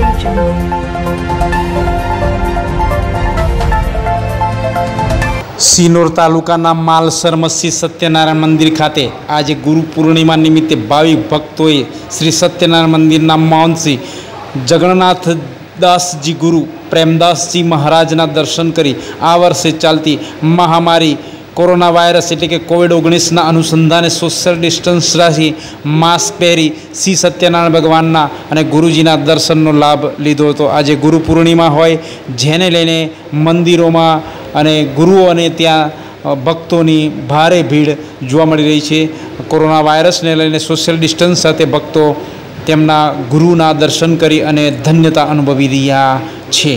સિનોર તાલુકાના માલસર મસ્જિદ સત્યનારાયણ મંદિર ખાતે આજે ગુરુ પૂર્ણિમા નિમિત્તે ભાવિક ભક્તોએ શ્રી સત્યનારાયણ મંદિરના મહંત શ્રી જગન્નાથ દાસજી ગુરુ પ્રેમદાસજી મહારાજના દર્શન કરી આ વર્ષે ચાલતી મહામારી કોરોના વાયરસ એટલે કે કોવિડ-19ના અનુસંધાને સોશિયલ ડિસ્ટન્સ રાખી માસ્ક પહેરી શ્રી સત્યનારાયણ ભગવાનના અને ગુરુજીના દર્શનનો લાભ લીધો હતો। આજે ગુરુ પૂર્ણિમા હોય જેને લઈને મંદિરોમાં અને ગુરુઓને ત્યાં ભક્તોની ભારે ભીડ જોવા મળી રહી છે। કોરોના વાયરસને લઈને સોશિયલ ડિસ્ટન્સ સાથે ભક્તો તેમના ગુરુના દર્શન કરી અને ધન્યતા અનુભવી રહ્યા છે।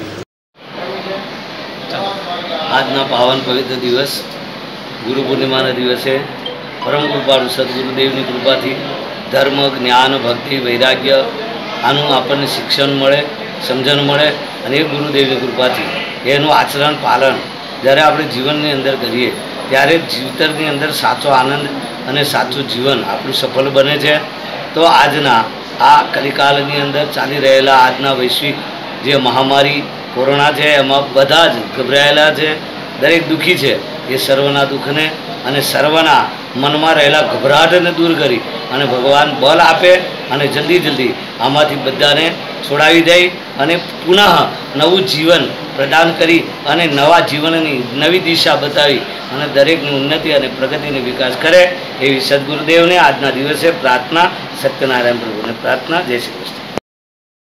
આજના પાવન પવિત્ર દિવસ ગુરુ પૂર્ણિમાના દિવસે પરમ કૃપાળુ સદગુરુદેવની કૃપાથી ધર્મ જ્ઞાન ભક્તિ વૈરાગ્ય આનું આપણને શિક્ષણ મળે સમજણ મળે અને એ ગુરુદેવની કૃપાથી એનું આચરણ પાલન જ્યારે આપણે જીવનની અંદર કરીએ ત્યારે જીવતરની અંદર સાચો આનંદ અને સાચું જીવન આપણું સફળ બને છે। તો આજના આ કલિકાલની અંદર ચાલી રહેલા આજના વૈશ્વિક જે મહામારી કોરોના છે એમાં બધા જ ગભરાયેલા છે, દરેક દુઃખી છે। એ સર્વના દુઃખને અને સર્વના મનમાં રહેલા ગભરાટને દૂર કરી અને ભગવાન બળ આપે અને જલ્દી આમાંથી બધાને છોડાવી દે અને પુનઃ નવું જીવન પ્રદાન કરી અને નવા જીવનની નવી દિશા બતાવી અને દરેકની ઉન્નતિ અને પ્રગતિને વિકાસ કરે એવી સદગુરુદેવને આજના દિવસે પ્રાર્થના, સત્યનારાયણ પ્રભુને પ્રાર્થના। જય શ્રી કૃષ્ણ।